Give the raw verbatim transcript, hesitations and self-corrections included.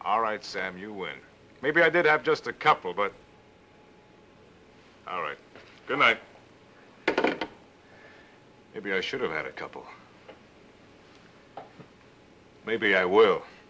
All right, Sam, you win. Maybe I did have just a couple, but... All right. Good night. Maybe I should have had a couple. Maybe I will.